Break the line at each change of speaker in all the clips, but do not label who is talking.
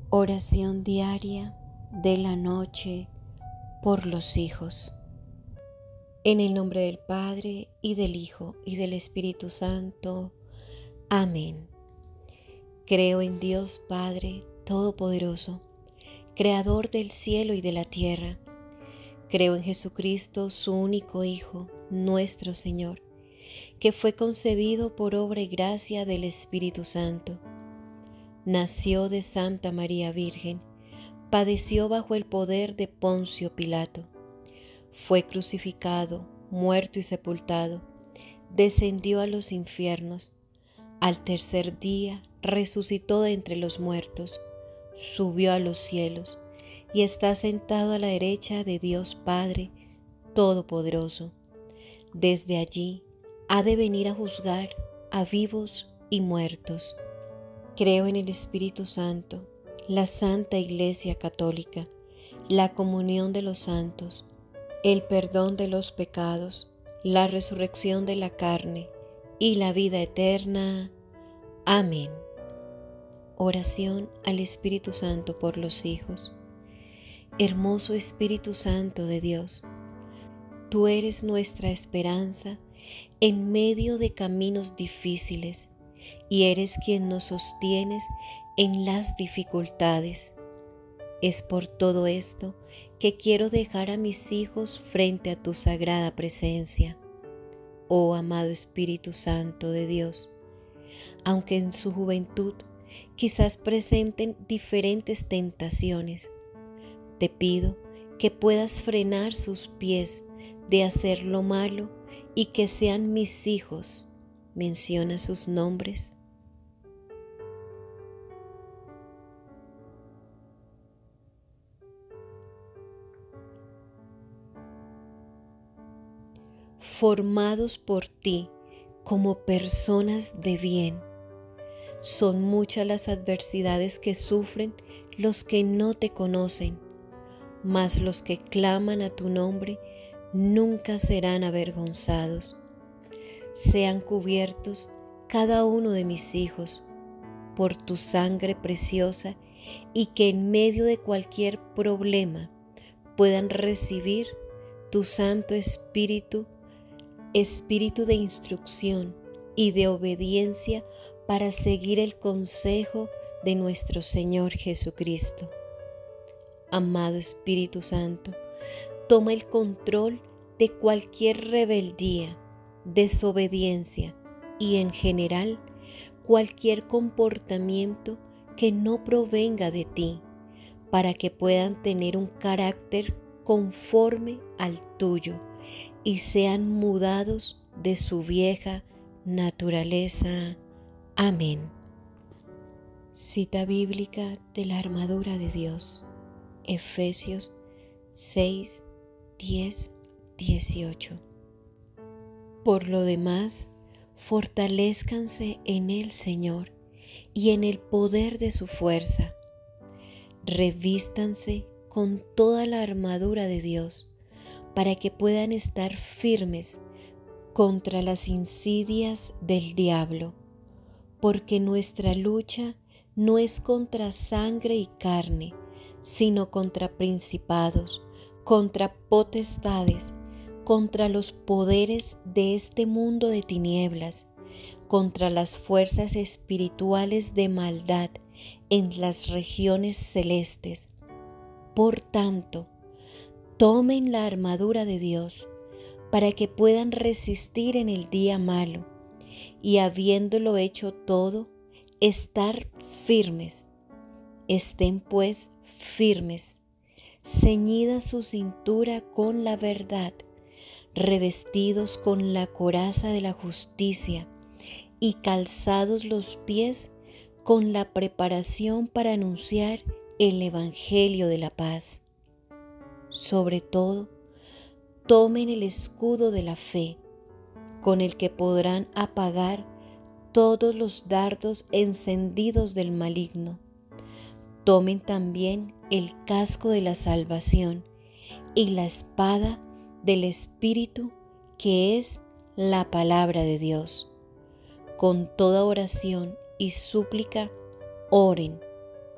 Oración diaria de la noche por los hijos. En el nombre del Padre, y del Hijo, y del Espíritu Santo. Amén. Creo en Dios Padre Todopoderoso, Creador del cielo y de la tierra. Creo en Jesucristo, su único Hijo, nuestro Señor, que fue concebido por obra y gracia del Espíritu Santo. Nació de Santa María Virgen, padeció bajo el poder de Poncio Pilato, fue crucificado, muerto y sepultado, descendió a los infiernos, al tercer día resucitó de entre los muertos, subió a los cielos y está sentado a la derecha de Dios Padre Todopoderoso. Desde allí ha de venir a juzgar a vivos y muertos. Creo en el Espíritu Santo, la Santa Iglesia Católica, la comunión de los santos, el perdón de los pecados, la resurrección de la carne y la vida eterna. Amén. Oración al Espíritu Santo por los hijos. Hermoso Espíritu Santo de Dios, tú eres nuestra esperanza en medio de caminos difíciles, y eres quien nos sostienes en las dificultades. Es por todo esto que quiero dejar a mis hijos frente a tu sagrada presencia. Oh amado Espíritu Santo de Dios, aunque en su juventud quizás presenten diferentes tentaciones, te pido que puedas frenar sus pies de hacer lo malo y que sean mis hijos. Menciona sus nombres. Formados por ti como personas de bien. Son muchas las adversidades que sufren los que no te conocen, mas los que claman a tu nombre nunca serán avergonzados. Sean cubiertos cada uno de mis hijos por tu sangre preciosa, y que en medio de cualquier problema puedan recibir tu Santo Espíritu, Espíritu de instrucción y de obediencia para seguir el consejo de nuestro Señor Jesucristo. Amado Espíritu Santo, toma el control de cualquier rebeldía, desobediencia y en general cualquier comportamiento que no provenga de ti, para que puedan tener un carácter conforme al tuyo y sean mudados de su vieja naturaleza. Amén. Cita bíblica de la armadura de Dios, Efesios 6, 10, 18. Por lo demás, fortalézcanse en el Señor y en el poder de su fuerza. Revístanse con toda la armadura de Dios, para que puedan estar firmes contra las insidias del diablo, porque nuestra lucha no es contra sangre y carne, sino contra principados, contra potestades, contra los poderes de este mundo de tinieblas, contra las fuerzas espirituales de maldad en las regiones celestes. Por tanto, tomen la armadura de Dios para que puedan resistir en el día malo y, habiéndolo hecho todo, estar firmes. Estén pues firmes, ceñida su cintura con la verdad, revestidos con la coraza de la justicia y calzados los pies con la preparación para anunciar el Evangelio de la paz. Sobre todo, tomen el escudo de la fe, con el que podrán apagar todos los dardos encendidos del maligno. Tomen también el casco de la salvación y la espada del Espíritu, que es la palabra de Dios. Con toda oración y súplica, oren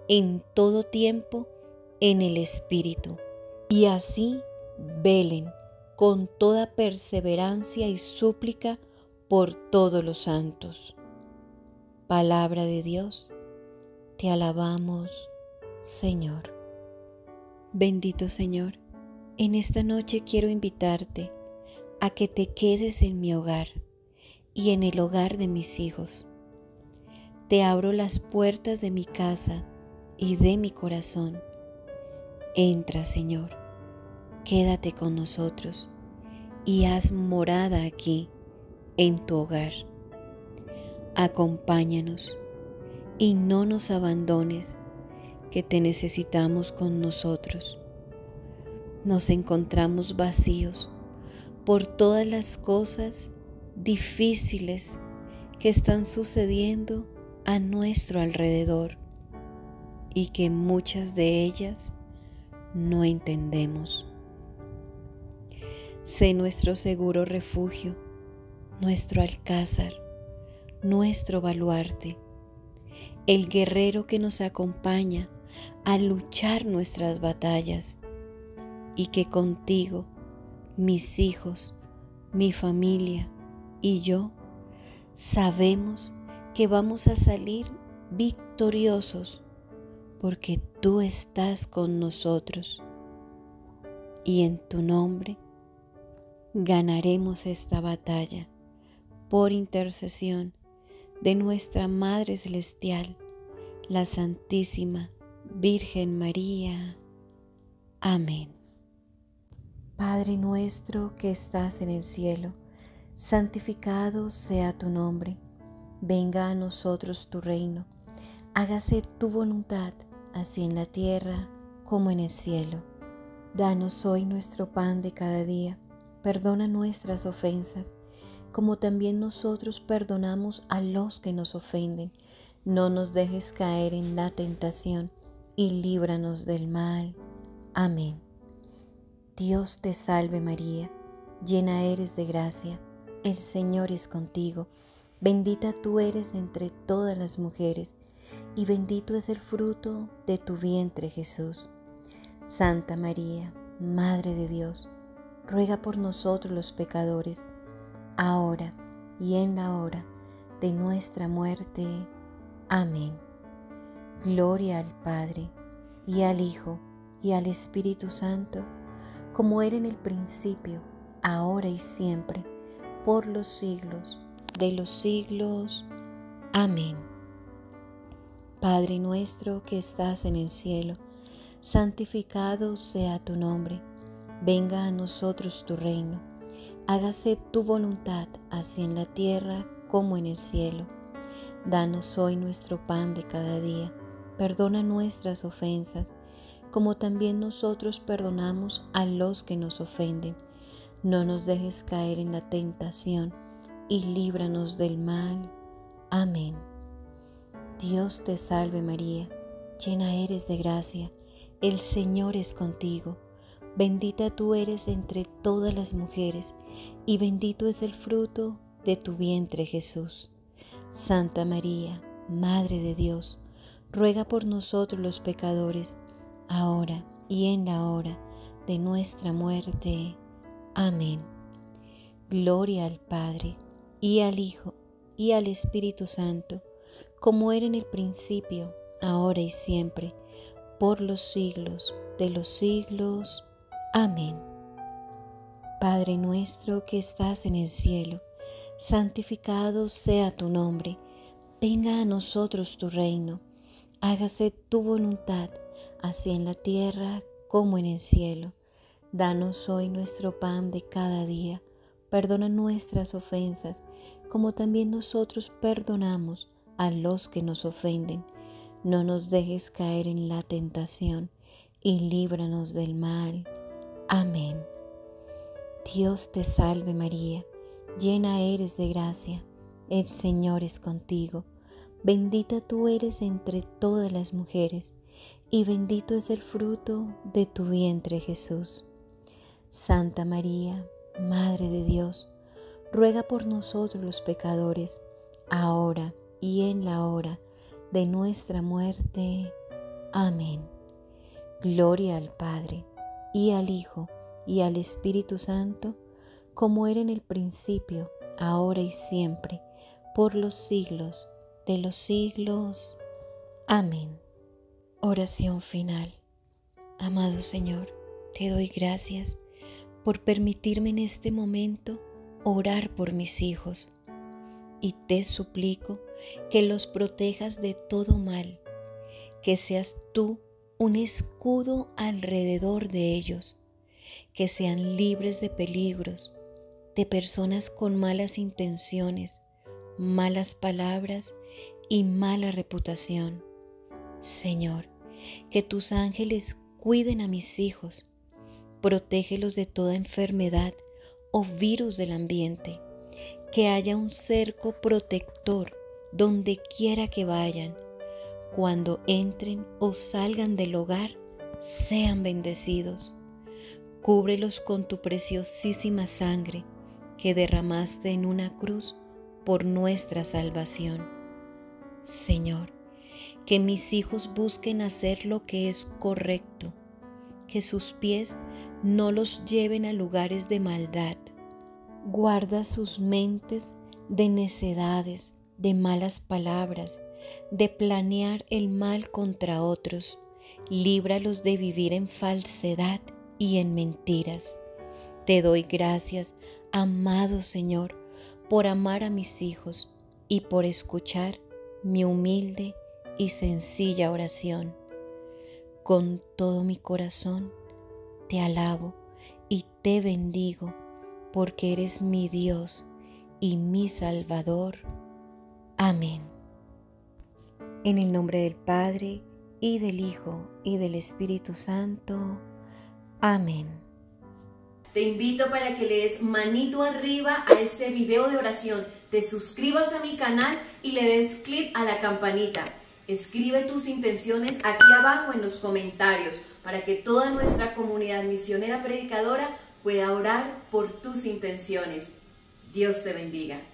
en todo tiempo en el Espíritu, y así velen con toda perseverancia y súplica por todos los santos. Palabra de Dios, te alabamos, Señor. Bendito Señor, en esta noche quiero invitarte a que te quedes en mi hogar y en el hogar de mis hijos. Te abro las puertas de mi casa y de mi corazón. Entra, Señor, quédate con nosotros y haz morada aquí en tu hogar. Acompáñanos y no nos abandones, que te necesitamos con nosotros. Nos encontramos vacíos por todas las cosas difíciles que están sucediendo a nuestro alrededor y que muchas de ellas no entendemos. Sé nuestro seguro refugio, nuestro alcázar, nuestro baluarte, el guerrero que nos acompaña a luchar nuestras batallas, y que contigo, mis hijos, mi familia y yo sabemos que vamos a salir victoriosos porque tú estás con nosotros, y en tu nombre ganaremos esta batalla por intercesión de nuestra Madre Celestial, la Santísima Virgen María. Amén. Padre nuestro que estás en el cielo, santificado sea tu nombre. Venga a nosotros tu reino. Hágase tu voluntad, así en la tierra como en el cielo. Danos hoy nuestro pan de cada día. Perdona nuestras ofensas, como también nosotros perdonamos a los que nos ofenden. No nos dejes caer en la tentación y líbranos del mal. Amén. Dios te salve María, llena eres de gracia, el Señor es contigo. Bendita tú eres entre todas las mujeres, y bendito es el fruto de tu vientre Jesús. Santa María, Madre de Dios, ruega por nosotros los pecadores, ahora y en la hora de nuestra muerte. Amén. Gloria al Padre, y al Hijo, y al Espíritu Santo, como era en el principio, ahora y siempre, por los siglos de los siglos. Amén. Padre nuestro que estás en el cielo, santificado sea tu nombre. Venga a nosotros tu reino. Hágase tu voluntad, así en la tierra como en el cielo. Danos hoy nuestro pan de cada día. Perdona nuestras ofensas, como también nosotros perdonamos a los que nos ofenden. No nos dejes caer en la tentación, y líbranos del mal. Amén. Dios te salve María, llena eres de gracia, el Señor es contigo. Bendita tú eres entre todas las mujeres, y bendito es el fruto de tu vientre Jesús. Santa María, Madre de Dios, ruega por nosotros los pecadores, ahora y en la hora de nuestra muerte. Amén. Gloria al Padre, y al Hijo, y al Espíritu Santo, como era en el principio, ahora y siempre, por los siglos de los siglos. Amén. Padre nuestro que estás en el cielo, santificado sea tu nombre. Venga a nosotros tu reino. Hágase tu voluntad, así en la tierra como en el cielo. Danos hoy nuestro pan de cada día. Perdona nuestras ofensas, como también nosotros perdonamos a los que nos ofenden. No nos dejes caer en la tentación, y líbranos del mal. Amén. Dios te salve María, llena eres de gracia, el Señor es contigo. Bendita tú eres entre todas las mujeres, y bendito es el fruto de tu vientre Jesús. Santa María, Madre de Dios, ruega por nosotros los pecadores, ahora y en la hora de nuestra muerte. Amén. Gloria al Padre, y al Hijo, y al Espíritu Santo, como era en el principio, ahora y siempre, por los siglos de los siglos. Amén. Oración final. Amado Señor, te doy gracias por permitirme en este momento orar por mis hijos, y te suplico que los protejas de todo mal, que seas tú un escudo alrededor de ellos, que sean libres de peligros, de personas con malas intenciones, malas palabras y mala reputación. Señor, que tus ángeles cuiden a mis hijos, protégelos de toda enfermedad o virus del ambiente, que haya un cerco protector donde quiera que vayan. Cuando entren o salgan del hogar, sean bendecidos. Cúbrelos con tu preciosísima sangre que derramaste en una cruz por nuestra salvación. Señor, que mis hijos busquen hacer lo que es correcto, que sus pies no los lleven a lugares de maldad. Guarda sus mentes de necedades, de malas palabras, de planear el mal contra otros. Líbralos de vivir en falsedad y en mentiras. Te doy gracias, amado Señor, por amar a mis hijos y por escuchar mi humilde y sencilla oración. Con todo mi corazón te alabo y te bendigo, porque eres mi Dios y mi Salvador. Amén. En el nombre del Padre, y del Hijo, y del Espíritu Santo. Amén.
Te invito para que le des manito arriba a este video de oración, te suscribas a mi canal y le des clic a la campanita. Escribe tus intenciones aquí abajo en los comentarios para que toda nuestra comunidad misionera predicadora pueda orar por tus intenciones. Dios te bendiga.